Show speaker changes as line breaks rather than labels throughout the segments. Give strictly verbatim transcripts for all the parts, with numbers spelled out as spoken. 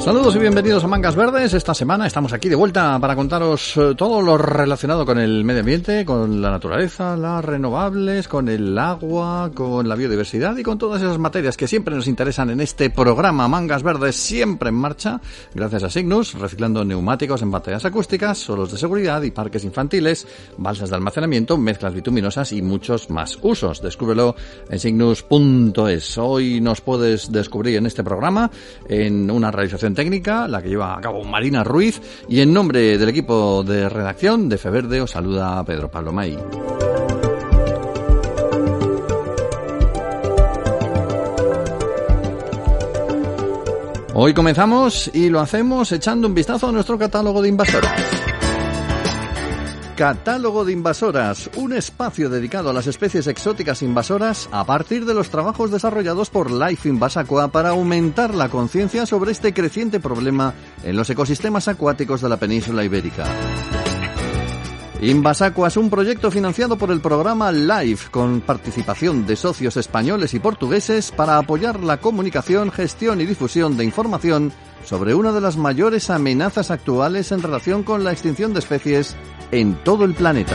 Saludos y bienvenidos a Mangas Verdes. Esta semana estamos aquí de vuelta para contaros eh, todo lo relacionado con el medio ambiente, con la naturaleza, las renovables, con el agua, con la biodiversidad y con todas esas materias que siempre nos interesan en este programa Mangas Verdes, siempre en marcha, gracias a Cygnus, reciclando neumáticos en baterías acústicas, suelos de seguridad y parques infantiles, balsas de almacenamiento, mezclas bituminosas y muchos más usos. Descúbrelo en cygnus punto es. Hoy nos puedes descubrir en este programa en una realización técnica, la que lleva a cabo Marina Ruiz, y en nombre del equipo de redacción de F Verde os saluda Pedro Pablo May. Hoy comenzamos y lo hacemos echando un vistazo a nuestro catálogo de invasoras. Catálogo de invasoras, un espacio dedicado a las especies exóticas invasoras a partir de los trabajos desarrollados por Life Invasacua para aumentar la conciencia sobre este creciente problema en los ecosistemas acuáticos de la península ibérica. Invasacua es un proyecto financiado por el programa LIFE, con participación de socios españoles y portugueses para apoyar la comunicación, gestión y difusión de información sobre una de las mayores amenazas actuales en relación con la extinción de especies en todo el planeta.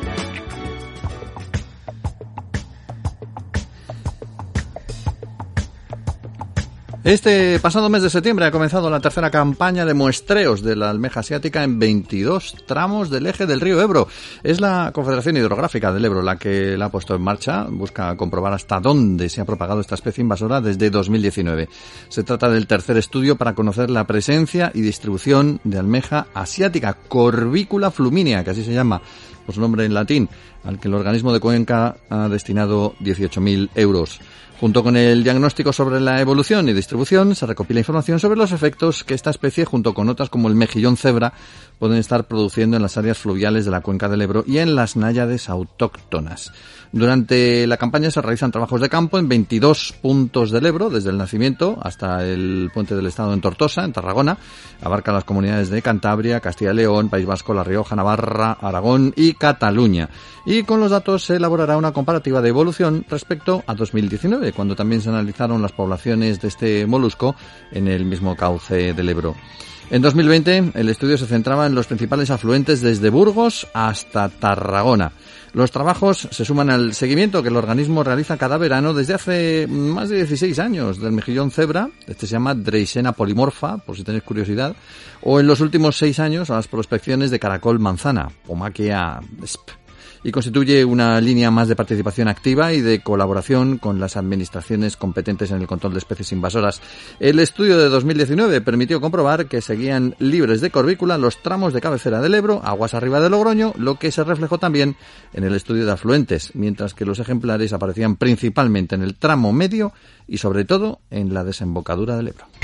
Este pasado mes de septiembre ha comenzado la tercera campaña de muestreos de la almeja asiática en veintidós tramos del eje del río Ebro. Es la Confederación Hidrográfica del Ebro la que la ha puesto en marcha. Busca comprobar hasta dónde se ha propagado esta especie invasora desde dos mil diecinueve. Se trata del tercer estudio para conocer la presencia y distribución de almeja asiática, Corbicula fluminea, que así se llama, por su nombre en latín, al que el organismo de Cuenca ha destinado dieciocho mil euros. Junto con el diagnóstico sobre la evolución y distribución, se recopila información sobre los efectos que esta especie, junto con otras como el mejillón cebra, pueden estar produciendo en las áreas fluviales de la cuenca del Ebro y en las náyades autóctonas. Durante la campaña se realizan trabajos de campo en veintidós puntos del Ebro, desde el nacimiento hasta el puente del Estado en Tortosa, en Tarragona. Abarca las comunidades de Cantabria, Castilla y León, País Vasco, La Rioja, Navarra, Aragón y Cataluña. Y con los datos se elaborará una comparativa de evolución respecto a dos mil diecinueve, cuando también se analizaron las poblaciones de este molusco en el mismo cauce del Ebro. En dos mil veinte, el estudio se centraba en los principales afluentes desde Burgos hasta Tarragona. Los trabajos se suman al seguimiento que el organismo realiza cada verano desde hace más de dieciséis años del mejillón cebra, este se llama Dreissena polymorpha, por si tenéis curiosidad, o en los últimos seis años a las prospecciones de caracol manzana, Pomachia sp. Y constituye una línea más de participación activa y de colaboración con las administraciones competentes en el control de especies invasoras. El estudio de dos mil diecinueve permitió comprobar que seguían libres de corbícula los tramos de cabecera del Ebro, aguas arriba de Logroño, lo que se reflejó también en el estudio de afluentes, mientras que los ejemplares aparecían principalmente en el tramo medio y sobre todo en la desembocadura del Ebro.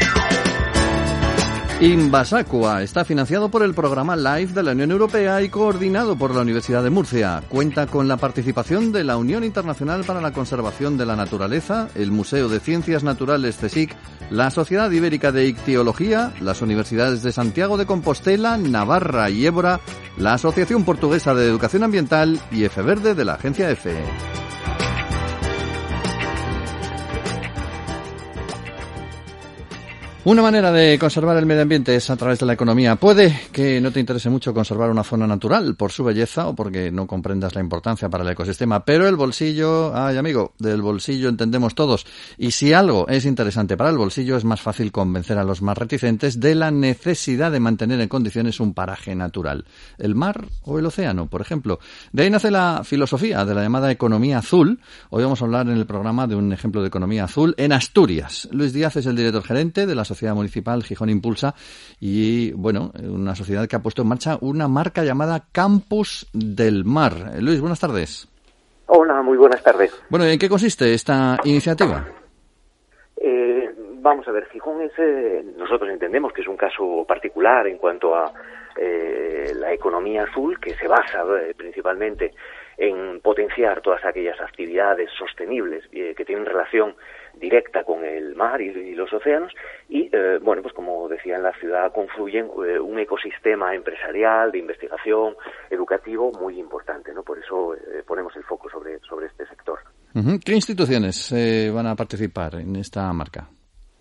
Invasacua está financiado por el programa LIFE de la Unión Europea y coordinado por la Universidad de Murcia. Cuenta con la participación de la Unión Internacional para la Conservación de la Naturaleza, el Museo de Ciencias Naturales CSIC, la Sociedad Ibérica de Ictiología, las Universidades de Santiago de Compostela, Navarra y Évora, la Asociación Portuguesa de Educación Ambiental y F Verde de la Agencia F. Una manera de conservar el medio ambiente es a través de la economía. Puede que no te interese mucho conservar una zona natural por su belleza o porque no comprendas la importancia para el ecosistema, pero el bolsillo, ay amigo, del bolsillo entendemos todos. Y si algo es interesante para el bolsillo, es más fácil convencer a los más reticentes de la necesidad de mantener en condiciones un paraje natural. El mar o el océano, por ejemplo. De ahí nace la filosofía de la llamada economía azul. Hoy vamos a hablar en el programa de un ejemplo de economía azul en Asturias. Luis Díaz es el director gerente de la Sociedad Municipal Gijón Impulsa y, bueno, una sociedad que ha puesto en marcha una marca llamada Campus del Mar. Luis, buenas tardes.
Hola, muy buenas tardes.
Bueno, ¿en qué consiste esta iniciativa?
Eh, vamos a ver, Gijón es, eh, nosotros entendemos que es un caso particular en cuanto a eh, la economía azul, que se basa eh, principalmente en potenciar todas aquellas actividades sostenibles eh, que tienen relación directa con el mar y, y los océanos y, eh, bueno, pues como decía, en la ciudad confluyen eh, un ecosistema empresarial, de investigación, educativo muy importante, ¿no? Por eso eh, ponemos el foco sobre, sobre este sector.
Uh-huh. ¿Qué instituciones eh, van a participar en esta marca?
¿Perdón?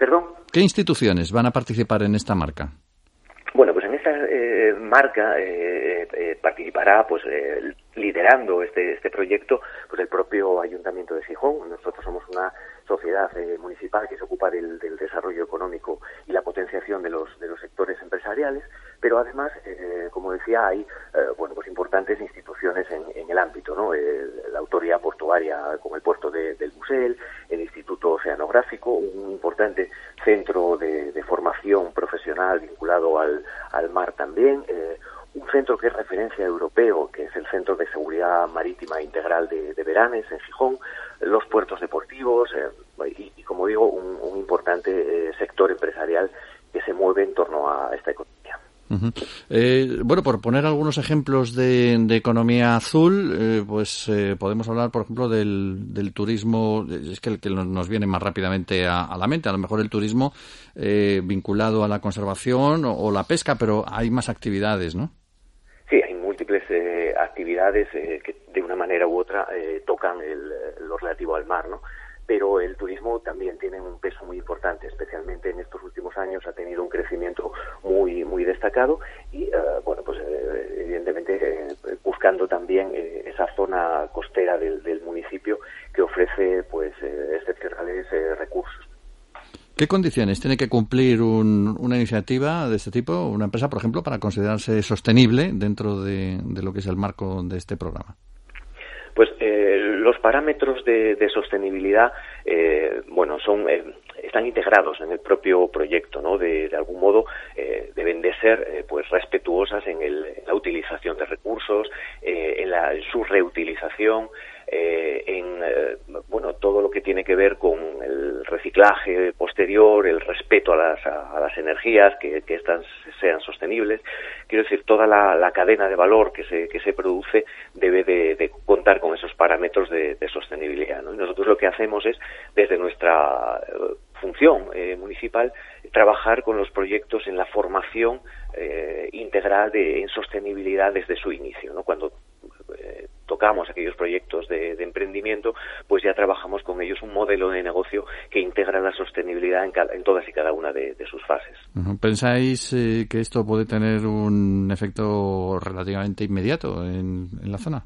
¿Qué instituciones van a participar en esta marca?
Bueno, pues en esta eh, marca eh, eh, participará, pues eh, liderando este este proyecto, pues el propio Ayuntamiento de Gijón. Nosotros somos una sociedad eh, municipal que se ocupa del, del desarrollo económico y la potenciación de los de los sectores empresariales, pero además, eh, como decía, hay eh, bueno pues importantes instituciones en, en el ámbito, ¿no? El, la autoridad portuaria con el puerto de, del Musel, el Instituto Oceanográfico, un importante centro de, de formación profesional vinculado al, al mar también, eh, un centro que es referencia europeo, que es el Centro de Seguridad Marítima Integral de, de Beranes, en Gijón, los puertos deportivos eh, y, y, como digo, un, un importante eh, sector empresarial que se mueve en torno a esta economía.
Uh-huh. Eh, bueno, por poner algunos ejemplos de, de economía azul, eh, pues eh, podemos hablar, por ejemplo, del, del turismo, es que el que nos viene más rápidamente a, a la mente, a lo mejor el turismo eh, vinculado a la conservación o, o la pesca, pero hay más actividades, ¿no?
Sí, hay múltiples eh, actividades eh, que de una manera u otra eh, tocan el, lo relativo al mar, ¿no? Pero el turismo también tiene un peso muy importante, especialmente en estos últimos años ha tenido un crecimiento muy muy destacado y, uh, bueno, pues eh, evidentemente eh, buscando también eh, esa zona costera del, del municipio que ofrece pues eh, excepcionales eh, recursos.
¿Qué condiciones tiene que cumplir un, una iniciativa de este tipo, una empresa, por ejemplo, para considerarse sostenible dentro de, de lo que es el marco de este programa?
Pues eh, los parámetros de, de sostenibilidad, eh, bueno, son eh, están integrados en el propio proyecto, ¿no? De, de algún modo eh, deben de ser eh, pues respetuosas en, el, en la utilización de recursos, eh, en, la, en su reutilización, eh, en eh, bueno todo lo que tiene que ver con el reciclaje posterior, el respeto a las a, a las energías, que, que estas sean sostenibles. Quiero decir, toda la, la cadena de valor que se que se produce debe de, de contar con esos parámetros de, de sostenibilidad, ¿no? Y nosotros lo que hacemos es, desde nuestra eh, función eh, municipal, trabajar con los proyectos en la formación eh, integral de, en sostenibilidad desde su inicio, ¿no? Cuando eh, tocamos aquellos proyectos de, de emprendimiento, pues ya trabajamos con ellos un modelo de negocio que integra la sostenibilidad en, cada, en todas y cada una de, de sus fases.
¿Pensáis eh, que esto puede tener un efecto relativamente inmediato en, en la zona?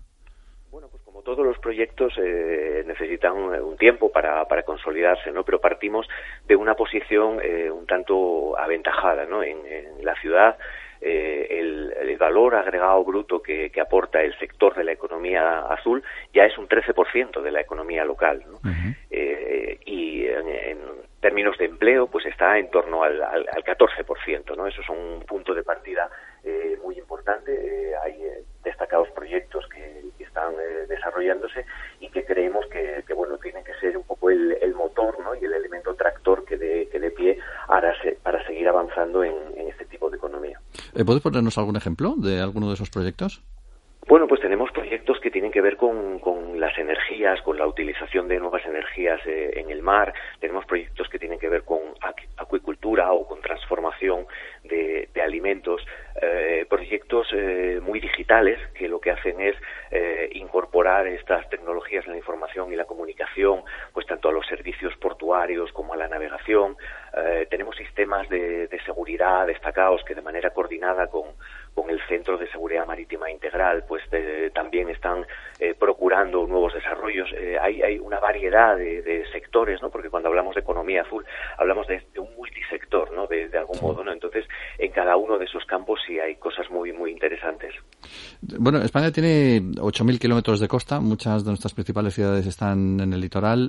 Todos los proyectos eh, necesitan un, un tiempo para, para consolidarse, ¿no? Pero partimos de una posición eh, un tanto aventajada, ¿no? En, en la ciudad, eh, el, el valor agregado bruto que, que aporta el sector de la economía azul ya es un trece por ciento de la economía local, ¿no? Uh-huh. eh, y en, en términos de empleo, pues está en torno al, al, al catorce por ciento, ¿no? Eso es un punto de partida eh, muy importante. Eh, hay eh, destacados proyectos que, que están eh, desarrollándose y que creemos que, que bueno tienen que ser un poco el, el motor, ¿no? Y el elemento tractor que dé que dé pie para, se, para seguir avanzando en, en este tipo de economía.
Eh, ¿Puedes ponernos algún ejemplo de alguno de esos proyectos?
Bueno, pues tenemos proyectos que tienen que ver con, con las energías, con la utilización de nuevas energías eh, en el mar. Tenemos proyectos que tienen que ver con acuicultura o con transformación de, de alimentos. Eh, proyectos eh, muy digitales que lo que hacen es eh, incorporar estas tecnologías en la información y la comunicación, pues tanto a los servicios portuarios como a la navegación. Eh, tenemos sistemas de, de seguridad destacados que de manera coordinada con con el Centro de Seguridad Marítima Integral, pues de, también están eh, procurando nuevos desarrollos. Eh, hay, hay una variedad de, de sectores, ¿no? Porque cuando hablamos de economía azul, hablamos de, de un multisector, ¿no? De, de algún modo, ¿no? Entonces, en cada uno de esos campos sí hay cosas muy, muy interesantes.
Bueno, España tiene ocho mil kilómetros de costa, muchas de nuestras principales ciudades están en el litoral,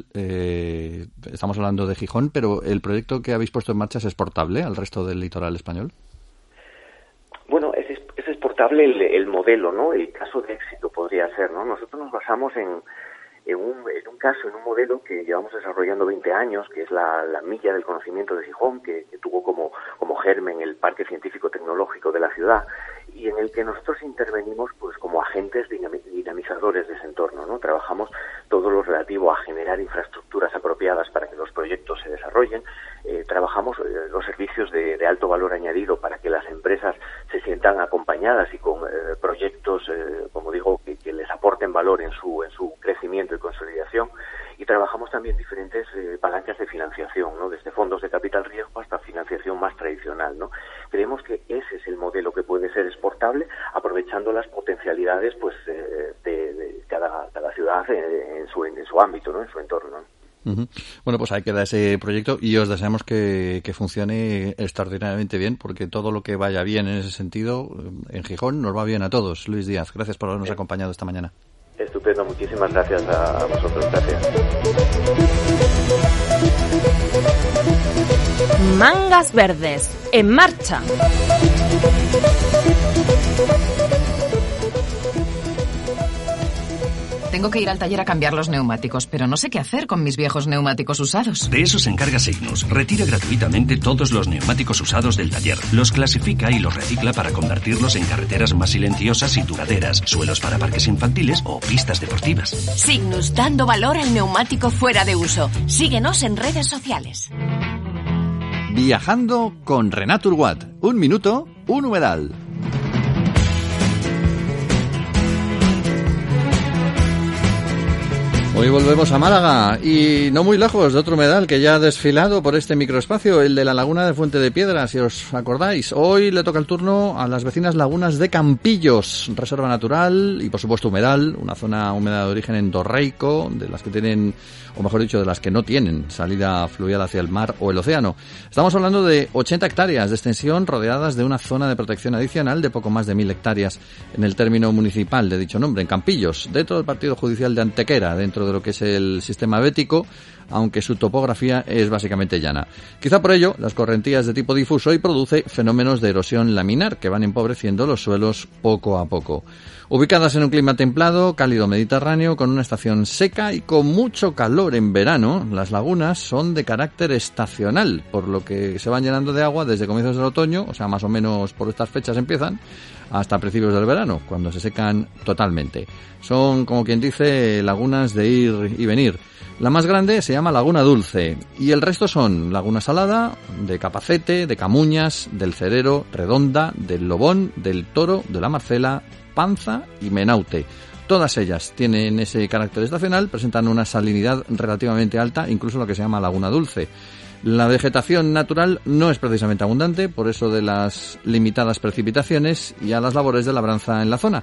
eh, estamos hablando de Gijón, pero ¿el proyecto que habéis puesto en marcha es exportable al resto del litoral español?
Bueno, es, es exportable el, el modelo, ¿no? El caso de éxito podría ser, ¿no? Nosotros nos basamos en, en, un, en un caso, en un modelo que llevamos desarrollando veinte años, que es la, la milla del conocimiento de Gijón, que, que tuvo como, como germen el Parque Científico Tecnológico de la ciudad, y en el que nosotros intervenimos pues como agentes dinamizadores de ese entorno, ¿no? Trabajamos todo lo relativo a generar infraestructuras apropiadas para que los proyectos se desarrollen, eh, trabajamos eh, los servicios de, de alto valor añadido para que las empresas se sientan acompañadas y con eh, proyectos, eh, como digo, que, que les aporten valor en su en su crecimiento de consolidación, y trabajamos también diferentes eh, palancas de financiación, ¿no? Desde fondos de capital riesgo hasta financiación más tradicional, ¿no? Creemos que ese es el modelo que puede ser exportable, aprovechando las potencialidades, pues, eh, de, de cada, cada ciudad en, en su en su ámbito, ¿no? En su entorno, ¿no?
Uh-huh. Bueno, pues ahí queda ese proyecto y os deseamos que, que funcione extraordinariamente bien, porque todo lo que vaya bien en ese sentido, en Gijón, nos va bien a todos. Luis Díaz, gracias por habernos acompañado esta mañana.
Estupendo, muchísimas gracias a, a vosotros, gracias.
Mangas Verdes, en marcha.
Tengo que ir al taller a cambiar los neumáticos, pero no sé qué hacer con mis viejos neumáticos usados.
De eso se encarga Signus. Retira gratuitamente todos los neumáticos usados del taller. Los clasifica y los recicla para convertirlos en carreteras más silenciosas y duraderas, suelos para parques infantiles o pistas deportivas.
Signus, dando valor al neumático fuera de uso. Síguenos en redes sociales.
Viajando con Renato Urguat. Un minuto, un humedal. Hoy volvemos a Málaga y no muy lejos de otro humedal que ya ha desfilado por este microespacio, el de la laguna de Fuente de Piedra, si os acordáis. Hoy le toca el turno a las vecinas lagunas de Campillos, reserva natural y por supuesto humedal, una zona húmeda de origen endorreico, de las que tienen, o mejor dicho, de las que no tienen salida fluvial hacia el mar o el océano. Estamos hablando de ochenta hectáreas de extensión rodeadas de una zona de protección adicional de poco más de mil hectáreas en el término municipal de dicho nombre, en Campillos, dentro del partido judicial de Antequera, dentro de lo que es el sistema bético, aunque su topografía es básicamente llana. Quizá por ello, las correntías de tipo difuso y produce fenómenos de erosión laminar que van empobreciendo los suelos poco a poco. Ubicadas en un clima templado, cálido mediterráneo, con una estación seca y con mucho calor en verano, las lagunas son de carácter estacional, por lo que se van llenando de agua desde comienzos del otoño, o sea, más o menos por estas fechas empiezan, hasta principios del verano, cuando se secan totalmente. Son, como quien dice, lagunas de ir y venir. La más grande se llama Laguna Dulce y el resto son Laguna Salada, de Capacete, de Camuñas, del Cerero, Redonda, del Lobón, del Toro, de la Marcela, Panza y Menaute. Todas ellas tienen ese carácter estacional, presentan una salinidad relativamente alta, incluso lo que se llama Laguna Dulce. La vegetación natural no es precisamente abundante, por eso de las limitadas precipitaciones y a las labores de labranza en la zona.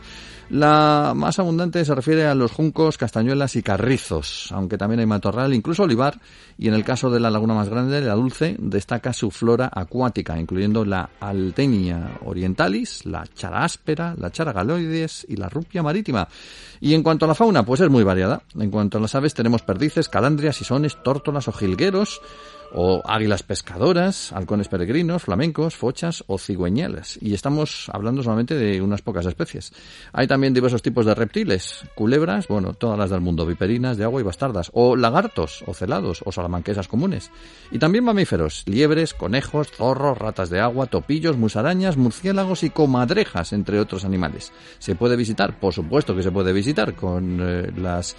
La más abundante se refiere a los juncos, castañuelas y carrizos, aunque también hay matorral, incluso olivar, y en el caso de la laguna más grande, la Dulce, destaca su flora acuática, incluyendo la Altenia orientalis, la chara áspera, la chara galoides y la rupia marítima. Y en cuanto a la fauna, pues es muy variada. En cuanto a las aves, tenemos perdices, calandrias, sisones, tórtolas o jilgueros, o águilas pescadoras, halcones peregrinos, flamencos, fochas o cigüeñales. Y estamos hablando solamente de unas pocas especies. Hay también diversos tipos de reptiles, culebras, bueno, todas las del mundo, viperinas, de agua y bastardas, o lagartos, ocelados, o salamanquesas comunes. Y también mamíferos, liebres, conejos, zorros, ratas de agua, topillos, musarañas, murciélagos y comadrejas, entre otros animales. ¿Se puede visitar? Por supuesto que se puede visitar, con eh, las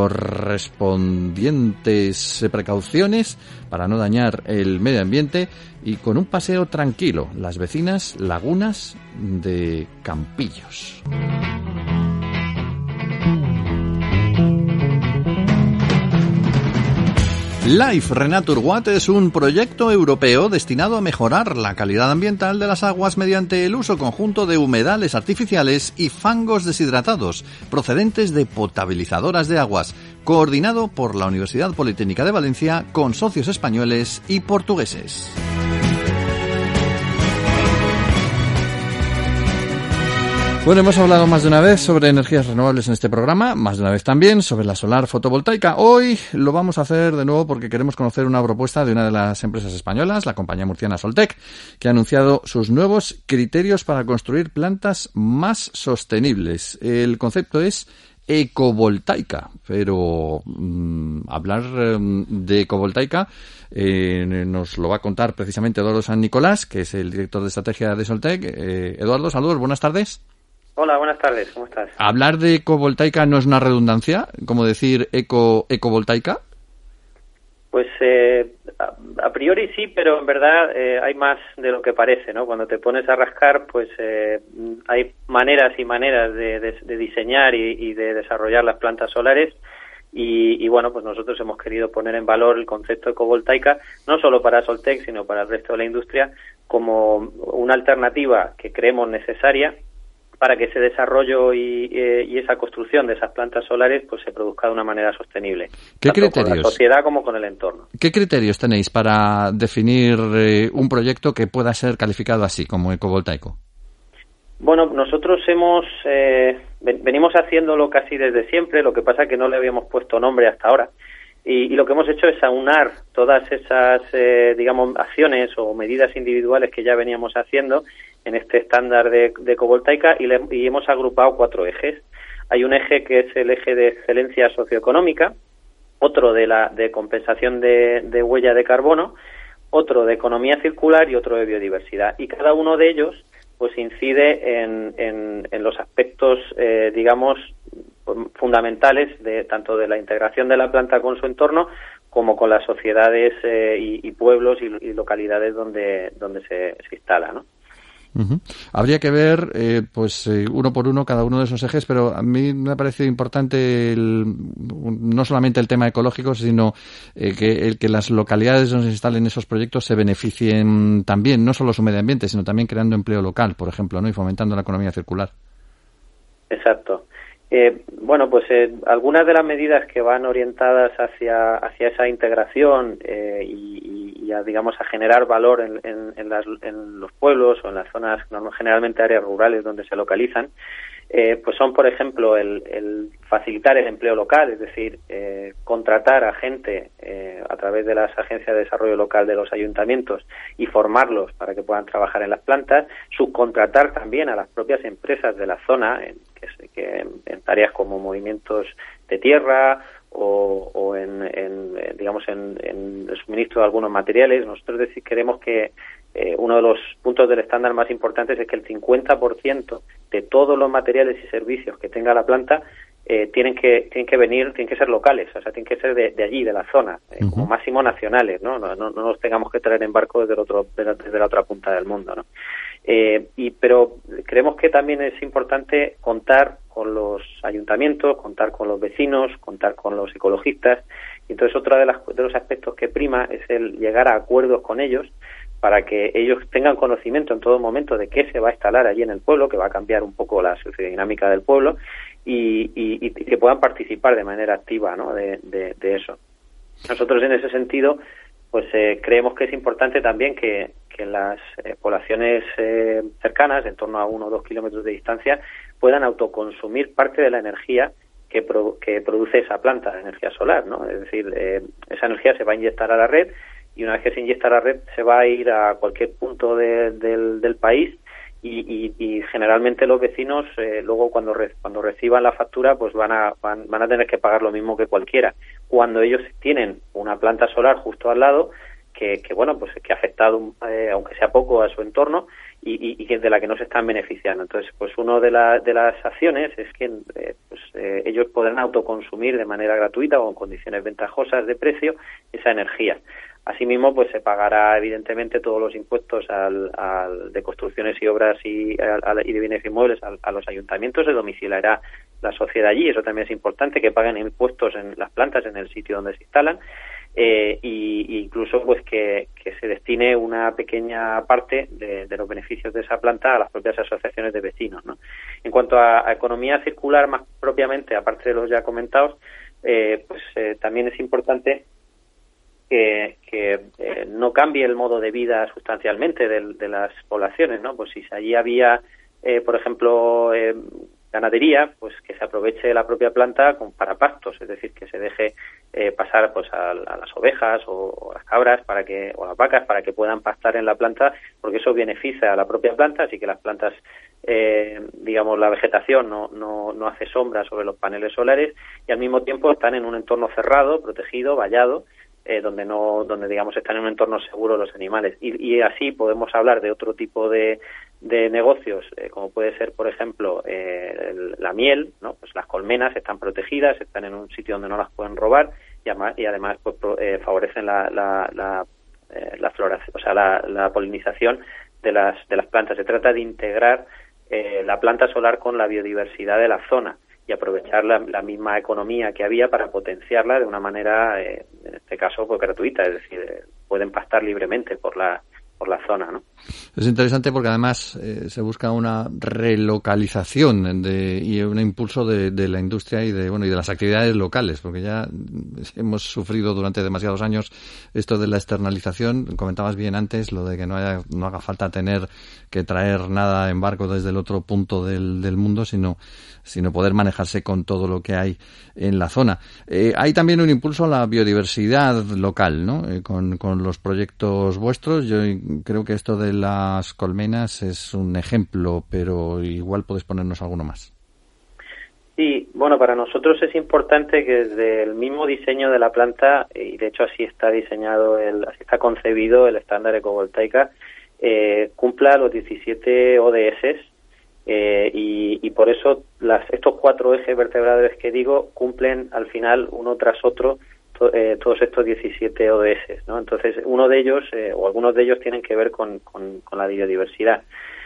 correspondientes precauciones para no dañar el medio ambiente y con un paseo tranquilo, las vecinas lagunas de Campillos. Life Renato Urguat es un proyecto europeo destinado a mejorar la calidad ambiental de las aguas mediante el uso conjunto de humedales artificiales y fangos deshidratados procedentes de potabilizadoras de aguas, coordinado por la Universidad Politécnica de Valencia con socios españoles y portugueses. Bueno, hemos hablado más de una vez sobre energías renovables en este programa, más de una vez también sobre la solar fotovoltaica. Hoy lo vamos a hacer de nuevo porque queremos conocer una propuesta de una de las empresas españolas, la compañía murciana Soltec, que ha anunciado sus nuevos criterios para construir plantas más sostenibles. El concepto es ecovoltaica, pero mmm, hablar um, de ecovoltaica eh, nos lo va a contar precisamente Eduardo San Nicolás, que es el director de estrategia de Soltec. Eh, Eduardo, saludos, buenas tardes.
Hola, buenas tardes, ¿cómo estás?
¿Hablar de ecovoltaica no es una redundancia? ¿Como decir eco ecovoltaica?
Pues eh, a, a priori sí, pero en verdad eh, hay más de lo que parece, ¿no? Cuando te pones a rascar, pues eh, hay maneras y maneras de, de, de diseñar y, y de desarrollar las plantas solares Y, y bueno, pues nosotros hemos querido poner en valor el concepto de ecovoltaica, no solo para Soltec, sino para el resto de la industria, como una alternativa que creemos necesaria para que ese desarrollo y, eh, y esa construcción de esas plantas solares pues se produzca de una manera sostenible.
¿Qué
tanto
criterios?
con la sociedad como con el entorno.
¿Qué criterios tenéis para definir eh, un proyecto que pueda ser calificado así, como ecovoltaico?
Bueno, nosotros hemos eh, venimos haciéndolo casi desde siempre, lo que pasa es que no le habíamos puesto nombre hasta ahora. Y, y lo que hemos hecho es aunar todas esas, eh, digamos, acciones o medidas individuales que ya veníamos haciendo en este estándar de, de ecovoltaica y, le, y hemos agrupado cuatro ejes. Hay un eje que es el eje de excelencia socioeconómica, otro de la de compensación de, de huella de carbono, otro de economía circular y otro de biodiversidad. Y cada uno de ellos pues incide en, en, en los aspectos, eh, digamos, fundamentales de tanto de la integración de la planta con su entorno como con las sociedades eh, y, y pueblos y, y localidades donde donde se, se instala, ¿no?
Uh-huh. Habría que ver, eh, pues eh, uno por uno cada uno de esos ejes, pero a mí me ha parecido importante el, no solamente el tema ecológico, sino eh, que el que las localidades donde se instalen esos proyectos se beneficien también, no solo su medio ambiente, sino también creando empleo local, por ejemplo, ¿no? Y fomentando la economía circular.
Exacto. Eh, bueno, pues eh, algunas de las medidas que van orientadas hacia hacia esa integración eh, y, y a, digamos, a generar valor en, en, en, las, en los pueblos o en las zonas, generalmente áreas rurales donde se localizan, eh, pues son, por ejemplo, el, el facilitar el empleo local, es decir, eh, contratar a gente eh, a través de las agencias de desarrollo local de los ayuntamientos y formarlos para que puedan trabajar en las plantas, subcontratar también a las propias empresas de la zona, en, que, que en tareas como movimientos de tierra o, o en, en digamos en, en el suministro de algunos materiales. Nosotros decir, queremos que eh, uno de los puntos del estándar más importantes es que el cincuenta por ciento de todos los materiales y servicios que tenga la planta eh, tienen que tienen que venir, tienen que ser locales, o sea, tienen que ser de, de allí, de la zona, eh, uh-huh. como máximo nacionales, ¿no? No, no, no nos tengamos que traer en barco desde el otro desde la otra punta del mundo, ¿no? Eh, y pero creemos que también es importante contar con los ayuntamientos, contar con los vecinos, contar con los ecologistas. Y entonces otro de, las, de los aspectos que prima es el llegar a acuerdos con ellos para que ellos tengan conocimiento en todo momento de qué se va a instalar allí en el pueblo, que va a cambiar un poco la sociodinámica del pueblo, y, y, y que puedan participar de manera activa, ¿no? de, de, de eso. Nosotros en ese sentido pues eh, creemos que es importante también que, que las eh, poblaciones eh, cercanas, en torno a uno o dos kilómetros de distancia, puedan autoconsumir parte de la energía que, pro, que produce esa planta de energía solar, ¿no? Es decir, eh, esa energía se va a inyectar a la red y una vez que se inyecta a la red se va a ir a cualquier punto de, del, del país y, y, y generalmente los vecinos eh, luego cuando re, cuando reciban la factura pues van a van, van a tener que pagar lo mismo que cualquiera, cuando ellos tienen una planta solar justo al lado que, que bueno pues que ha afectado eh, aunque sea poco a su entorno y, y, y de la que no se están beneficiando. Entonces pues uno de, la, de las acciones es que eh, pues, eh, ellos podrán autoconsumir de manera gratuita o en condiciones ventajosas de precio esa energía. Asimismo, pues se pagará evidentemente todos los impuestos al, al, de construcciones y obras y, al, y de bienes inmuebles a, a los ayuntamientos, se domiciliará la sociedad allí, eso también es importante, que paguen impuestos en las plantas en el sitio donde se instalan, eh, y, y incluso pues que, que se destine una pequeña parte de, de los beneficios de esa planta a las propias asociaciones de vecinos, ¿no? En cuanto a, a economía circular más propiamente, aparte de los ya comentados, eh, pues eh, también es importante que, que eh, no cambie el modo de vida sustancialmente de, de las poblaciones, ¿no? Pues si allí había, eh, por ejemplo, eh, ganadería, pues que se aproveche la propia planta con, para pastos, es decir, que se deje eh, pasar pues a, a las ovejas o, o las cabras para que o las vacas para que puedan pastar en la planta, porque eso beneficia a la propia planta, así que las plantas, eh, digamos, la vegetación no, no, no hace sombra sobre los paneles solares y al mismo tiempo están en un entorno cerrado, protegido, vallado, Eh, donde no, donde digamos están en un entorno seguro los animales y, y así podemos hablar de otro tipo de, de negocios eh, como puede ser por ejemplo eh, el, la miel, ¿no? Pues las colmenas están protegidas, están en un sitio donde no las pueden robar y además, y además pues pro, eh, favorecen la la la, eh, la floración, o sea la, la polinización de las de las plantas. Se trata de integrar eh, la planta solar con la biodiversidad de la zona y aprovechar la, la misma economía que había para potenciarla de una manera, eh, en este caso, pues gratuita, es decir, eh, pueden pastar libremente por la por la zona, ¿no?
Es interesante porque además eh, se busca una relocalización de, y un impulso de, de la industria y de bueno y de las actividades locales, porque ya hemos sufrido durante demasiados años esto de la externalización. Comentabas bien antes lo de que no haya, no haga falta tener que traer nada en barco desde el otro punto del, del mundo, sino sino poder manejarse con todo lo que hay en la zona. Eh, hay también un impulso a la biodiversidad local, ¿no? Eh, con, con los proyectos vuestros. Yo creo que esto de las colmenas es un ejemplo, pero igual puedes ponernos alguno más.
Sí, bueno, para nosotros es importante que desde el mismo diseño de la planta, y de hecho así está diseñado, el, así está concebido el estándar ecovoltaica, eh, cumpla los diecisiete O D S, eh, y, y por eso las, estos cuatro ejes vertebradores que digo cumplen al final uno tras otro to, eh, todos estos diecisiete O D S, ¿no? Entonces uno de ellos, eh, o algunos de ellos tienen que ver con, con, con la biodiversidad.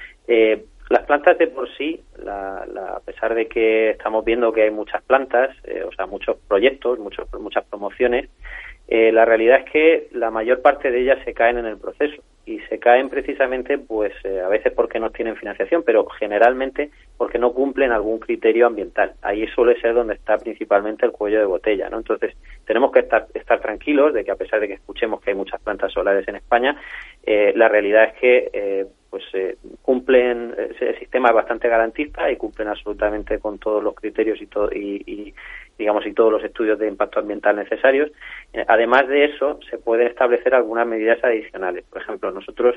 Eh, Las plantas de por sí, la, la, a pesar de que estamos viendo que hay muchas plantas, eh, o sea, muchos proyectos, muchos, muchas promociones, eh, la realidad es que la mayor parte de ellas se caen en el proceso y se caen precisamente, pues, eh, a veces porque no tienen financiación, pero generalmente porque no cumplen algún criterio ambiental. Ahí suele ser donde está principalmente el cuello de botella, ¿no? Entonces, tenemos que estar, estar tranquilos de que a pesar de que escuchemos que hay muchas plantas solares en España, eh, la realidad es que eh, pues eh, cumplen, el sistema es bastante garantista y cumplen absolutamente con todos los criterios y, todo, y, y digamos y todos los estudios de impacto ambiental necesarios. Eh, además de eso, se pueden establecer algunas medidas adicionales. Por ejemplo, nosotros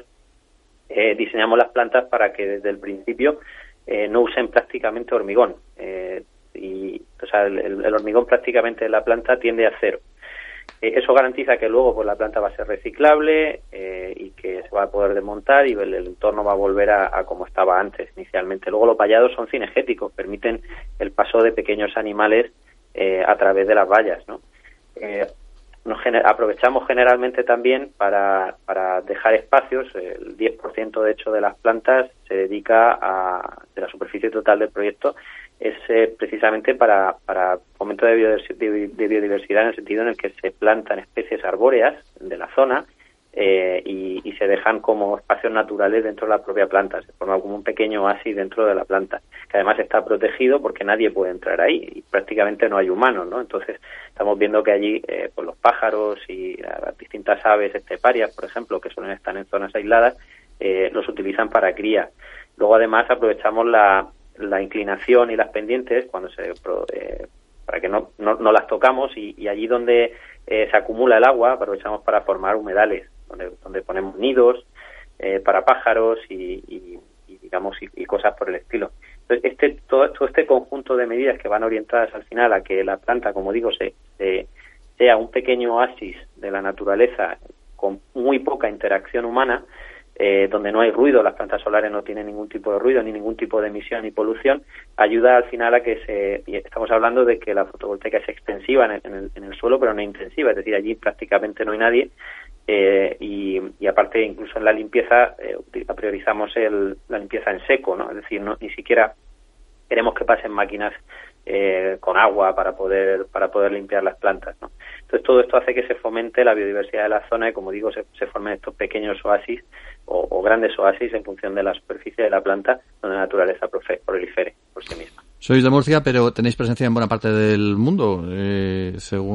eh, diseñamos las plantas para que desde el principio eh, no usen prácticamente hormigón. Eh, y, o sea, el, el hormigón prácticamente de la planta tiende a cero. Eh, eso garantiza que luego pues la planta va a ser reciclable eh, y que se va a poder desmontar y el, el entorno va a volver a, a como estaba antes inicialmente. Luego los vallados son cinegéticos, permiten el paso de pequeños animales eh, a través de las vallas, ¿no? Eh, nos gener- aprovechamos generalmente también para, para dejar espacios. El diez por ciento de hecho de las plantas se dedica a, de la superficie total del proyecto, es eh, precisamente para, para fomento de biodiversidad, de biodiversidad en el sentido en el que se plantan especies arbóreas de la zona eh, y, y se dejan como espacios naturales dentro de la propia planta. Se forma como un pequeño oasis dentro de la planta, que además está protegido porque nadie puede entrar ahí y prácticamente no hay humanos, ¿no? Entonces estamos viendo que allí eh, pues los pájaros y las distintas aves esteparias, por ejemplo, que suelen estar en zonas aisladas, eh, los utilizan para cría. Luego además aprovechamos la la inclinación y las pendientes cuando se eh, para que no, no, no las tocamos y, y allí donde eh, se acumula el agua aprovechamos para formar humedales donde, donde ponemos nidos eh, para pájaros y, y, y digamos y, y cosas por el estilo. Entonces este todo, todo este conjunto de medidas que van orientadas al final a que la planta, como digo, se, se sea un pequeño oasis de la naturaleza con muy poca interacción humana, Eh, donde no hay ruido, las plantas solares no tienen ningún tipo de ruido, ni ningún tipo de emisión ni polución, ayuda al final a que se, y estamos hablando de que la fotovoltaica es extensiva en el, en el, en el suelo, pero no intensiva, es decir, allí prácticamente no hay nadie, eh, y, y aparte incluso en la limpieza eh, priorizamos el, la limpieza en seco, ¿no? Es decir, no, ni siquiera queremos que pasen máquinas eh, con agua para poder para poder limpiar las plantas, ¿no? Entonces todo esto hace que se fomente la biodiversidad de la zona y, como digo, se, se formen estos pequeños oasis o, o grandes oasis en función de la superficie de la planta donde la naturaleza prolifere por sí misma.
Sois de Murcia, pero tenéis presencia en buena parte del mundo, eh,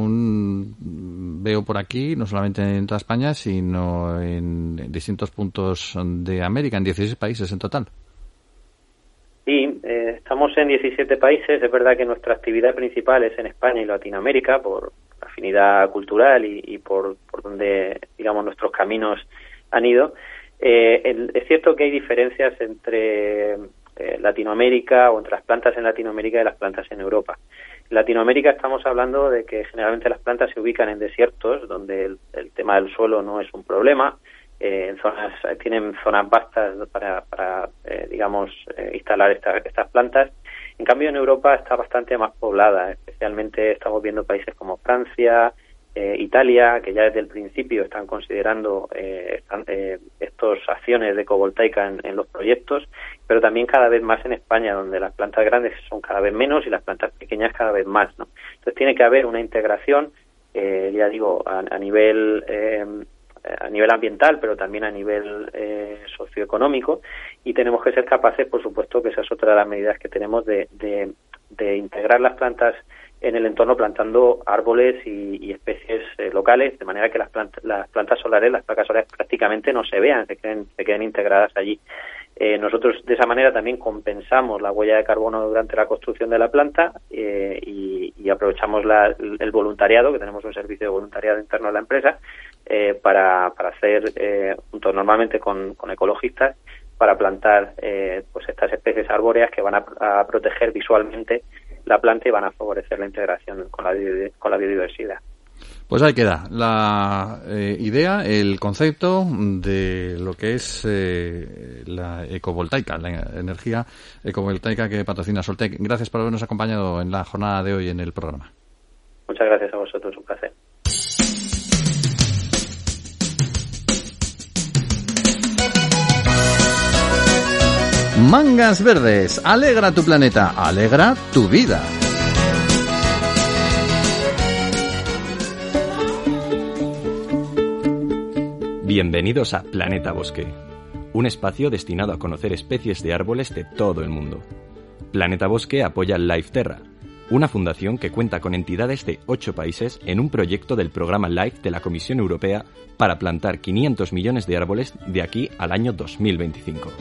según veo por aquí, no solamente en toda España, sino en distintos puntos de América, en dieciséis países en total.
Sí, eh, estamos en diecisiete países. Es verdad que nuestra actividad principal es en España y Latinoamérica por afinidad cultural y, y por, por donde, digamos, nuestros caminos han ido. Eh, el, es cierto que hay diferencias entre eh, Latinoamérica o entre las plantas en Latinoamérica y las plantas en Europa. En Latinoamérica estamos hablando de que generalmente las plantas se ubican en desiertos donde el, el tema del suelo no es un problema. Eh, en zonas tienen zonas vastas para, para eh, digamos, eh, instalar esta, estas plantas. En cambio, en Europa está bastante más poblada, especialmente estamos viendo países como Francia, eh, Italia, que ya desde el principio están considerando eh, están, eh, estas acciones de ecovoltaica en, en los proyectos, pero también cada vez más en España, donde las plantas grandes son cada vez menos y las plantas pequeñas cada vez más, ¿no? Entonces tiene que haber una integración, eh, ya digo, a, a nivel eh, a nivel ambiental, pero también a nivel eh, socioeconómico, y tenemos que ser capaces, por supuesto, que esa es otra de las medidas que tenemos de, de, de integrar las plantas en el entorno, plantando árboles y, y especies eh, locales, de manera que las, plant las plantas solares, las placas solares prácticamente no se vean, se queden, se queden integradas allí. Eh, nosotros de esa manera también compensamos la huella de carbono durante la construcción de la planta eh, y, y aprovechamos la, el voluntariado, que tenemos un servicio de voluntariado interno a la empresa, eh, para, para hacer, eh, junto normalmente con, con ecologistas, para plantar eh, pues estas especies arbóreas que van a, a proteger visualmente la planta y van a favorecer la integración con la, con la biodiversidad.
Pues ahí queda la eh, idea, el concepto de lo que es eh, la ecovoltaica, la energía ecovoltaica que patrocina Soltec. Gracias por habernos acompañado en la jornada de hoy en el programa.
Muchas gracias a vosotros, un placer.
Mangas Verdes, alegra tu planeta, alegra tu vida.
Bienvenidos a Planeta Bosque, un espacio destinado a conocer especies de árboles de todo el mundo. Planeta Bosque apoya Lifeterra, una fundación que cuenta con entidades de ocho países en un proyecto del programa LIFE de la Comisión Europea para plantar quinientos millones de árboles de aquí al año dos mil veinticinco.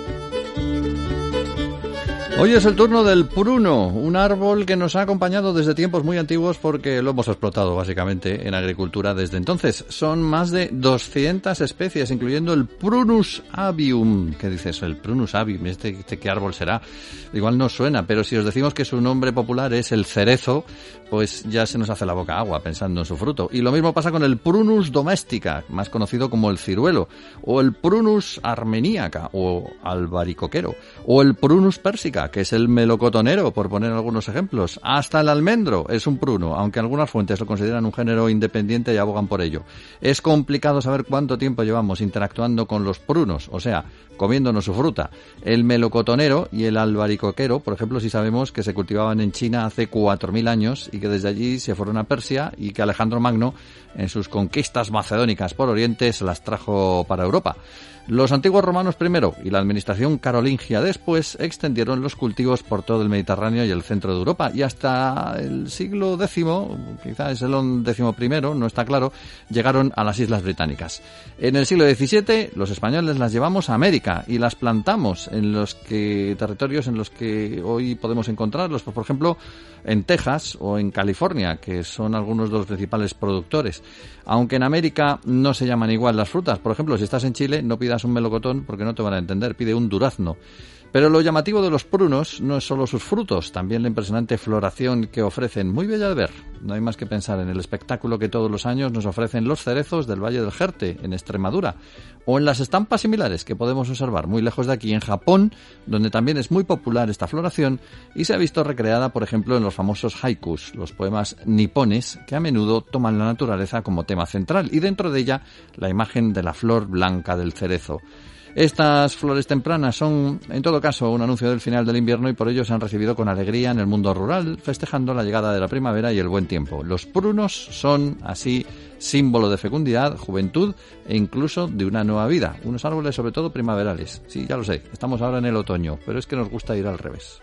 Hoy es el turno del pruno, un árbol que nos ha acompañado desde tiempos muy antiguos porque lo hemos explotado básicamente en agricultura desde entonces. Son más de doscientas especies, incluyendo el Prunus avium. ¿Qué dices? El Prunus avium, ¿este, este qué árbol será? Igual no suena, pero si os decimos que su nombre popular es el cerezo, pues ya se nos hace la boca agua pensando en su fruto. Y lo mismo pasa con el Prunus domestica, más conocido como el ciruelo, o el Prunus armeniaca, o albaricoquero, o el Prunus persica, que es el melocotonero, por poner algunos ejemplos. Hasta el almendro es un pruno, aunque algunas fuentes lo consideran un género independiente y abogan por ello. Es complicado saber cuánto tiempo llevamos interactuando con los prunos, o sea, comiéndonos su fruta. El melocotonero y el albaricoquero, por ejemplo, sí sabemos que se cultivaban en China hace cuatro mil años y que desde allí se fueron a Persia y que Alejandro Magno, en sus conquistas macedónicas por Oriente, se las trajo para Europa. Los antiguos romanos primero y la administración carolingia después extendieron los cultivos por todo el Mediterráneo y el centro de Europa, y hasta el siglo décimo, quizás el décimo primero, no está claro, llegaron a las Islas Británicas. En el siglo diecisiete los españoles las llevamos a América y las plantamos en los que territorios en los que hoy podemos encontrarlos, por ejemplo en Texas o en California, que son algunos de los principales productores. Aunque en América no se llaman igual las frutas. Por ejemplo, si estás en Chile, no pidas un melocotón porque no te van a entender, pide un durazno. Pero lo llamativo de los prunos no es solo sus frutos, también la impresionante floración que ofrecen, muy bella de ver. No hay más que pensar en el espectáculo que todos los años nos ofrecen los cerezos del Valle del Jerte, en Extremadura, o en las estampas similares que podemos observar muy lejos de aquí en Japón, donde también es muy popular esta floración y se ha visto recreada, por ejemplo, en los famosos haikus, los poemas nipones que a menudo toman la naturaleza como tema central, y dentro de ella la imagen de la flor blanca del cerezo. Estas flores tempranas son, en todo caso, un anuncio del final del invierno y por ello se han recibido con alegría en el mundo rural, festejando la llegada de la primavera y el buen tiempo. Los prunos son, así, símbolo de fecundidad, juventud e incluso de una nueva vida. Unos árboles, sobre todo, primaverales. Sí, ya lo sé, estamos ahora en el otoño, pero es que nos gusta ir al revés.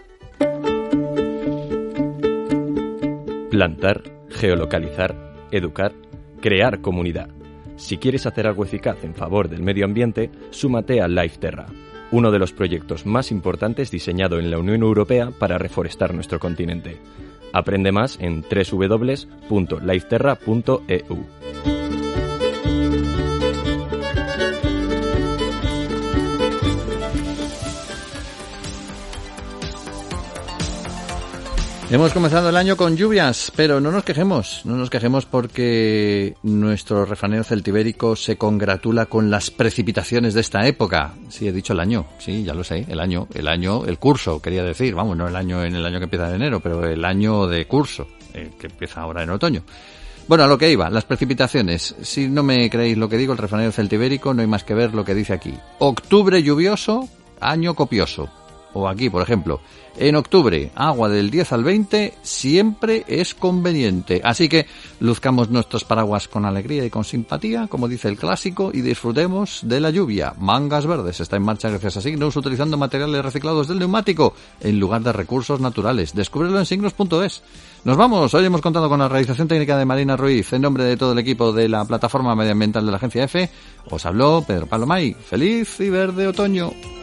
Plantar, geolocalizar, educar, crear comunidad. Si quieres hacer algo eficaz en favor del medio ambiente, súmate a Lifeterra, uno de los proyectos más importantes diseñado en la Unión Europea para reforestar nuestro continente. Aprende más en doble u doble u doble u punto lifeterra punto e u.
Hemos comenzado el año con lluvias, pero no nos quejemos, no nos quejemos porque nuestro refranero celtibérico se congratula con las precipitaciones de esta época. Sí, he dicho el año, sí, ya lo sé, el año, el año, el curso, quería decir, vamos, no el año en el año que empieza en enero, pero el año de curso, eh, que empieza ahora en otoño. Bueno, a lo que iba, las precipitaciones. Si no me creéis lo que digo, el refranero celtibérico, no hay más que ver lo que dice aquí. Octubre lluvioso, año copioso. O aquí, por ejemplo, en octubre, agua del diez al veinte siempre es conveniente. Así que luzcamos nuestros paraguas con alegría y con simpatía, como dice el clásico, y disfrutemos de la lluvia. Mangas Verdes está en marcha gracias a Signos, utilizando materiales reciclados del neumático en lugar de recursos naturales. Descúbrelo en signos punto es. Nos vamos. Hoy hemos contado con la realización técnica de Marina Ruiz. En nombre de todo el equipo de la plataforma medioambiental de la Agencia F, os habló Pedro Palomay. Feliz y verde otoño.